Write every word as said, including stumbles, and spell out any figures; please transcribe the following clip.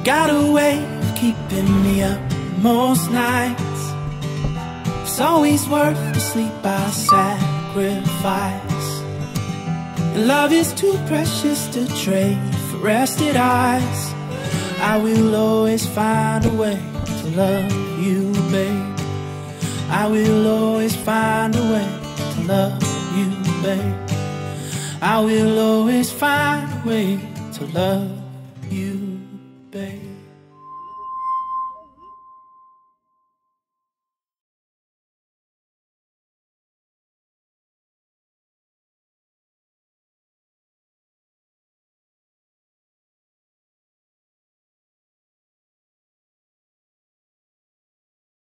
got a way of keeping me up most nights. It's always worth the sleep I sacrifice. And love is too precious to trade for rested eyes. I will always find a way to love you, babe. I will always find a way to love you, babe. I will always find a way to love you, babe.